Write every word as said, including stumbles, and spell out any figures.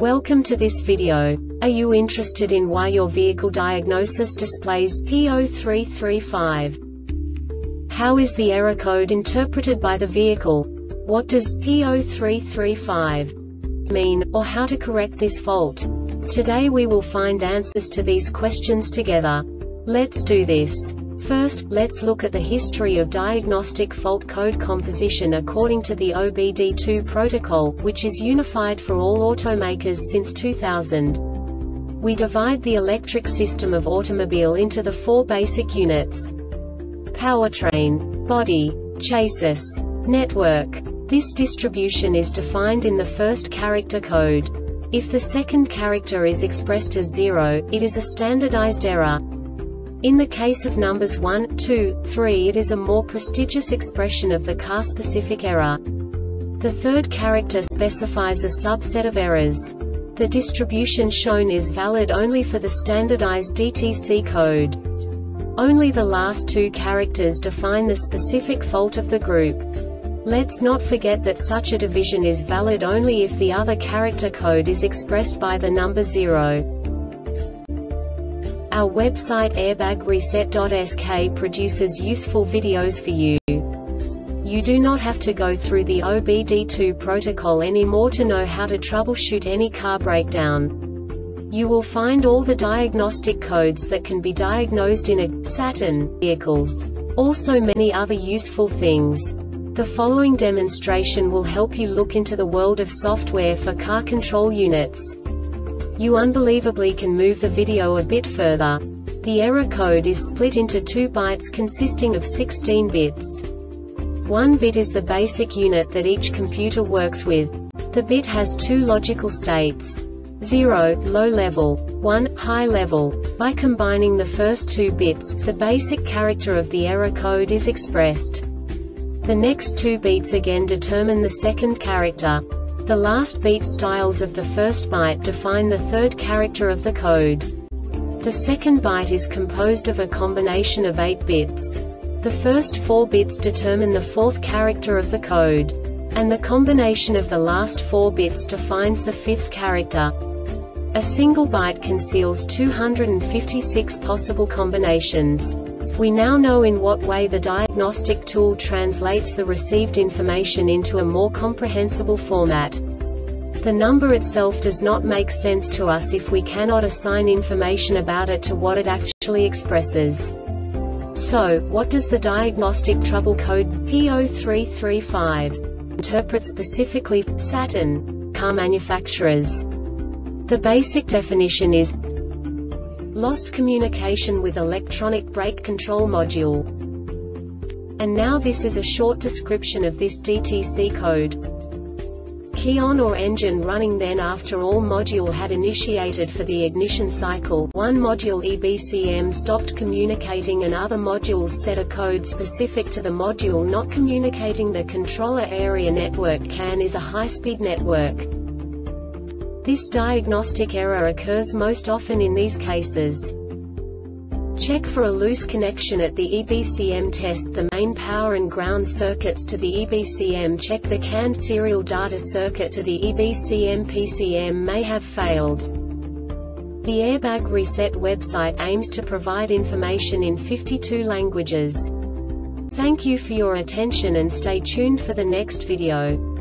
Welcome to this video. Are you interested in why your vehicle diagnosis displays P zero three three five? How is the error code interpreted by the vehicle? What does P zero three three five mean, or how to correct this fault? Today we will find answers to these questions together. Let's do this. First, let's look at the history of diagnostic fault code composition according to the O B D two protocol, which is unified for all automakers since two thousand. We divide the electric system of automobile into the four basic units: powertrain, body, chassis, network. This distribution is defined in the first character code. If the second character is expressed as zero, it is a standardized error. In the case of numbers one, two, three, it is a more prestigious expression of the car-specific error. The third character specifies a subset of errors. The distribution shown is valid only for the standardized D T C code. Only the last two characters define the specific fault of the group. Let's not forget that such a division is valid only if the other character code is expressed by the number zero. Our website airbag reset dot S K produces useful videos for you. You do not have to go through the O B D two protocol anymore to know how to troubleshoot any car breakdown. You will find all the diagnostic codes that can be diagnosed in a Saturn vehicles. Also many other useful things. The following demonstration will help you look into the world of software for car control units. You unbelievably can move the video a bit further. The error code is split into two bytes consisting of sixteen bits. One bit is the basic unit that each computer works with. The bit has two logical states: zero, low level, one, high level. By combining the first two bits, the basic character of the error code is expressed. The next two bits again determine the second character. The last beat styles of the first byte define the third character of the code. The second byte is composed of a combination of eight bits. The first four bits determine the fourth character of the code. And the combination of the last four bits defines the fifth character. A single byte conceals two hundred fifty-six possible combinations. We now know in what way the diagnostic tool translates the received information into a more comprehensible format. The number itself does not make sense to us if we cannot assign information about it to what it actually expresses. So, what does the diagnostic trouble code P zero three three five interpret specifically for Saturn car manufacturers? The basic definition is lost communication with electronic brake control module. And now this is a short description of this D T C code. Key on or engine running. Then after all module had initiated for the ignition cycle, one module E B C M stopped communicating and other modules set a code specific to the module not communicating. The controller area network C A N is a high-speed network. This diagnostic error occurs most often in these cases. Check for a loose connection at the E B C M. Test the main power and ground circuits to the E B C M. Check the C A N serial data circuit to the E B C M. P C M may have failed. The Airbag Reset website aims to provide information in fifty-two languages. Thank you for your attention and stay tuned for the next video.